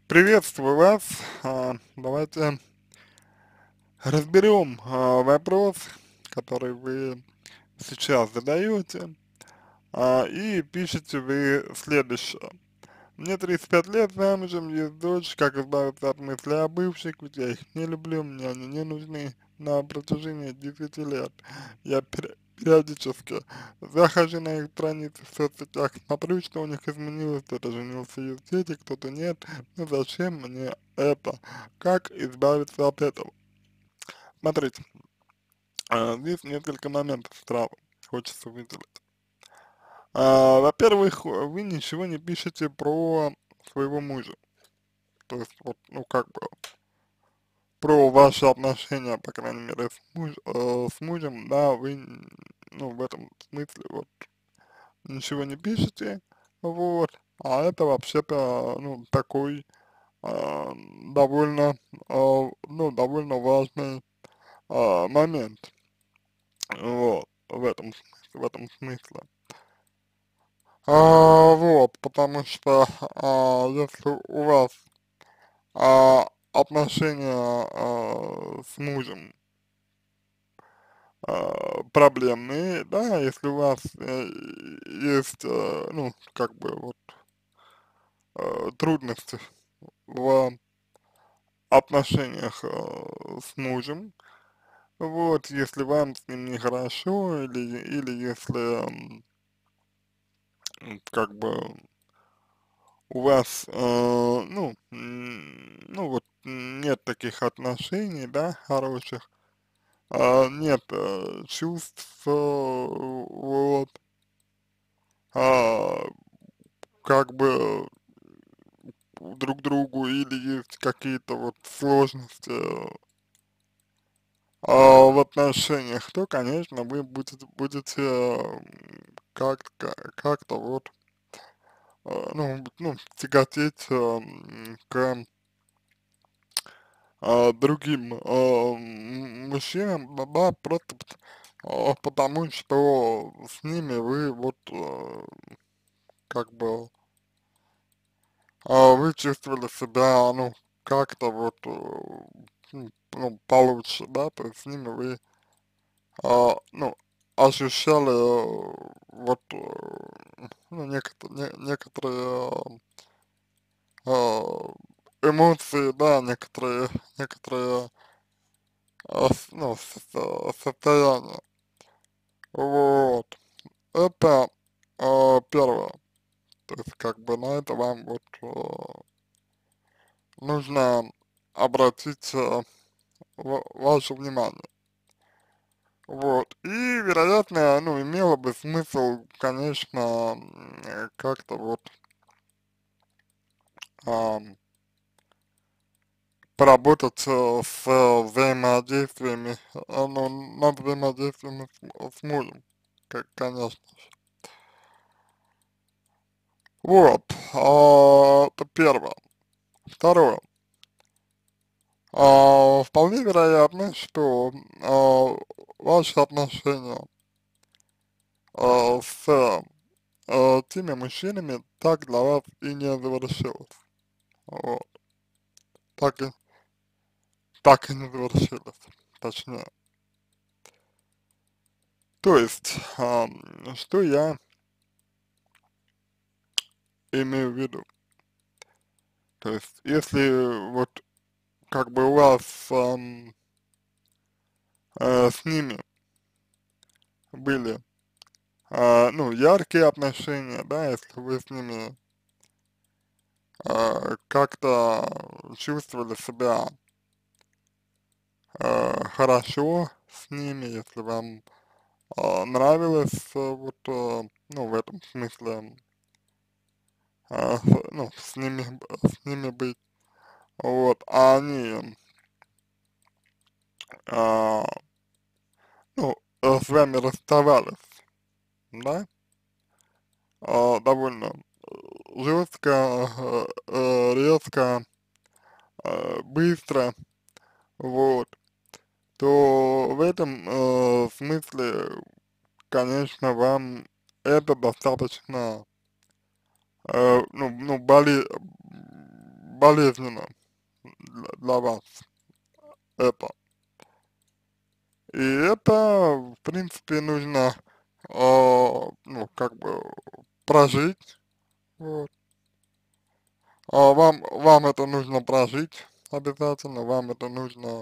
Приветствую вас. Давайте разберем вопрос, который вы сейчас задаете, и пишете вы следующее. Мне 35 лет, замужем, есть дочь, как избавиться от мысли о бывших, ведь я их не люблю, мне они не нужны. На протяжении 10 лет я периодически захожу на их страницы в соцсетях, смотрю, что у них изменилось, кто-то женился, есть дети, кто-то нет, ну зачем мне это? Как избавиться от этого? Смотрите, здесь несколько моментов сразу хочется выделить. Во-первых, вы ничего не пишете про своего мужа. То есть, вот, ну, как бы, про ваши отношения, по крайней мере, с мужем, да, вы, ну, в этом смысле, вот, ничего не пишете, вот, а это вообще-то, ну, такой, а, довольно, ну, довольно важный, момент, вот, в этом смысле. Вот, потому что, если у вас отношения с мужем проблемные, да, если у вас есть, ну, как бы вот трудности в отношениях с мужем, вот, если вам с ним нехорошо, или если, как бы у вас, ну, ну вот, нет таких отношений, да, хороших, нет чувств, вот, а, как бы друг другу, или есть какие-то вот сложности в отношениях, то, конечно, вы будете как-то вот, ну, тяготеть к другим мужчинам, да, просто потому что с ними вы вот как бы вы чувствовали себя, ну, как-то вот, ну, получше, да, то есть с ними вы, ну, ощущали вот, ну, некоторые эмоции, да, некоторые, ну, состояния, вот, это первое, то есть как бы на это вам вот нужно обратить ваше внимание. Вот. И, вероятно, ну, имело бы смысл, конечно, как-то вот ам, поработать с взаимодействиями, ну, над взаимодействиями с мужем, как, конечно. Вот, это первое. Второе. Вполне вероятно, что ваши отношения с теми мужчинами так для вас и не завершилось. Вот. Так и, так и не завершилось, точнее. То есть, что я имею в виду? То есть, если вот как бы у вас с ними были, ну, яркие отношения, да, если вы с ними как-то чувствовали себя хорошо с ними, если вам нравилось вот, ну, в этом смысле, ну, с ними быть, вот, а они, а, ну, с вами расставались, да, довольно жестко, резко, быстро, вот, то в этом смысле, конечно, вам это достаточно, ну, болезненно для вас это. И это, в принципе, нужно, ну, как бы прожить, вот. Вам это нужно прожить обязательно, вам это нужно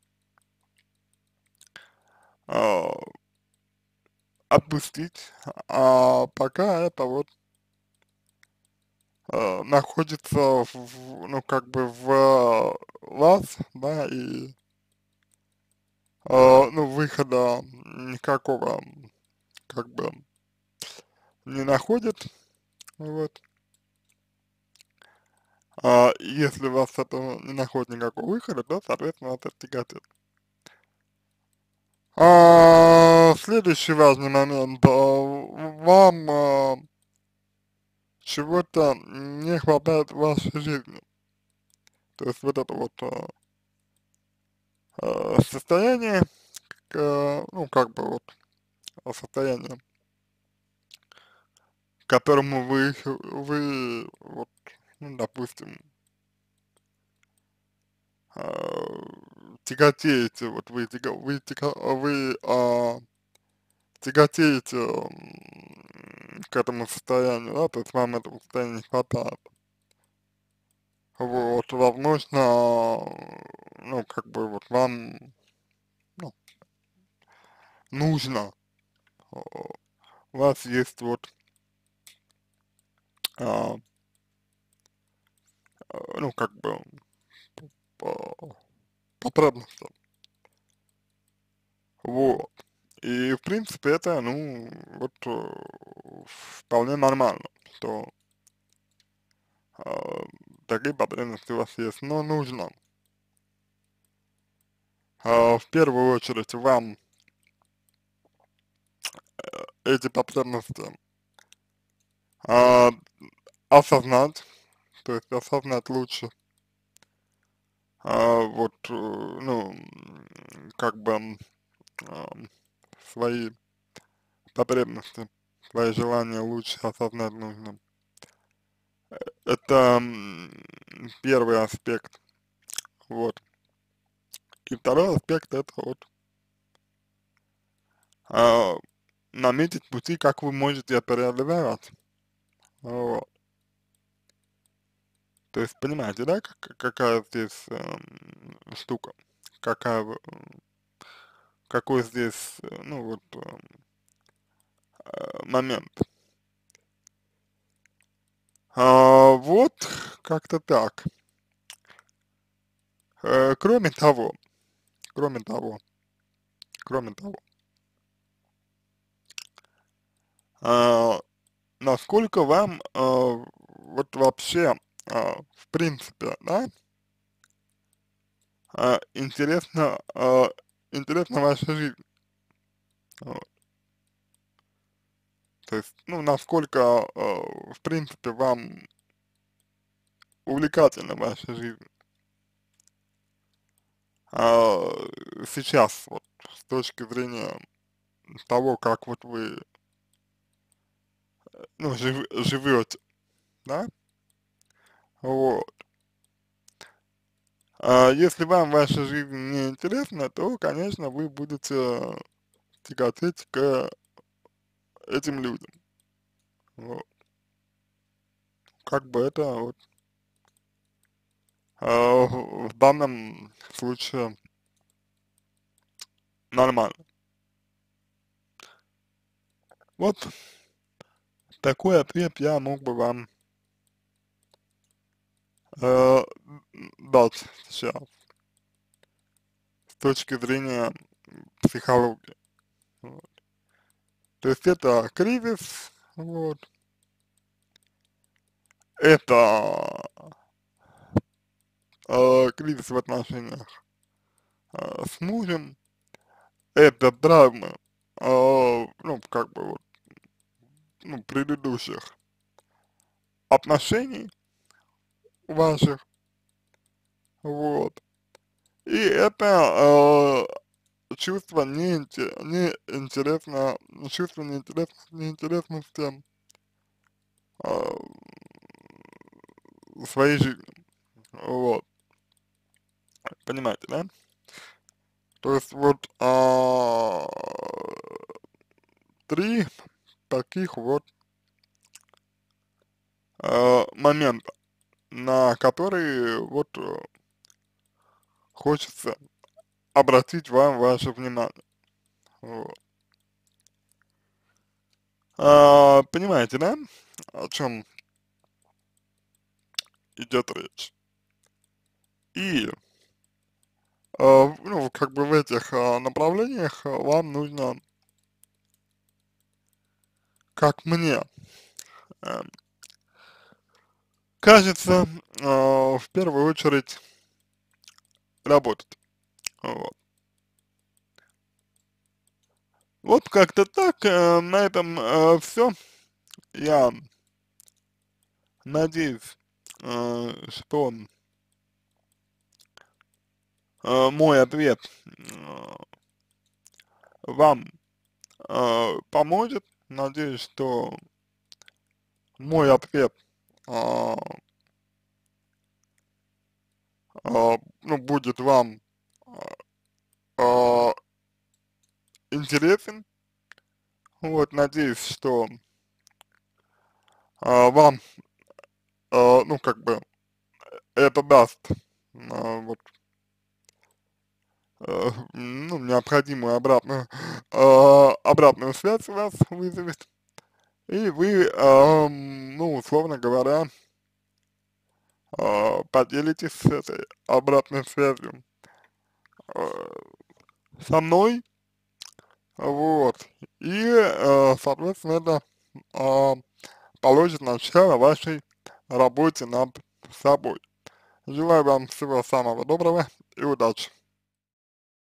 а, отпустить, а пока это вот находится ну, как бы в вас, да, и, ну, выхода никакого, как бы, не находит, вот. Если у вас это не находит никакого выхода, то, соответственно, это тяготит. Следующий важный момент. Вам чего-то не хватает в вашей жизни. То есть вот это вот состояние, ну, как бы вот состояние, к которому вы вот, ну, допустим, а, тяготеете, вот вы тяготеете к этому состоянию, да, то есть вам этого состояния не хватает. Вот, возможно, ну, как бы вот вам, ну, нужно, у вас есть вот, а, ну, как бы, по- потребности, вот. И, в принципе, это, ну, вот, вполне нормально, что а, такие потребности у вас есть, но нужно, в первую очередь, вам эти потребности а, осознать, то есть осознать лучше, вот, ну, как бы, свои потребности, свои желания лучше осознать нужно. Это первый аспект, вот. И второй аспект это вот а, наметить пути, как вы можете это реализовать, вот. То есть понимаете, да, какая здесь штука, какая, какой здесь, ну вот, момент. Вот, как-то так. Кроме того, кроме того, кроме того, а, насколько вам вот вообще, в принципе, да, интересно, интересна ваша жизнь, вот. То есть, ну, насколько, в принципе, вам увлекательна ваша жизнь, а, сейчас, вот, с точки зрения того, как вот вы, ну, живете, да, вот. Если вам ваша жизнь не интересна, то, конечно, вы будете тяготеть к этим людям. Вот. Как бы это вот в данном случае нормально. Вот такой ответ я мог бы вам э, дать сейчас с точки зрения психологии. Вот. То есть это кризис, вот, это кризис в отношениях с мужем, это травмы, ну, как бы вот, ну, предыдущих отношений ваших, вот. И это чувство неинтересно, чувство неинтересности а, своей жизни. вот, понимаете, да? То есть вот, 3 таких вот, момента, на которые вот, хочется обратить вам ваше внимание, вот. Понимаете, да, о чем идет речь? И, ну, как бы в этих, направлениях вам нужно, как мне, э, кажется, в первую очередь работать, вот. Вот как-то так, на этом, все. Я надеюсь, что, мой ответ, вам, поможет. Надеюсь, что мой ответ, а, ну, будет вам, а, интересен. Вот, надеюсь, что, вам, ну, как бы это даст, вот, ну, необходимую обратную связь у вас вызовет. И вы, ну, условно говоря, поделитесь этой обратной связью, э, со мной, вот, и, соответственно, это, а, положит начало вашей работе над собой. Желаю вам всего самого доброго и удачи.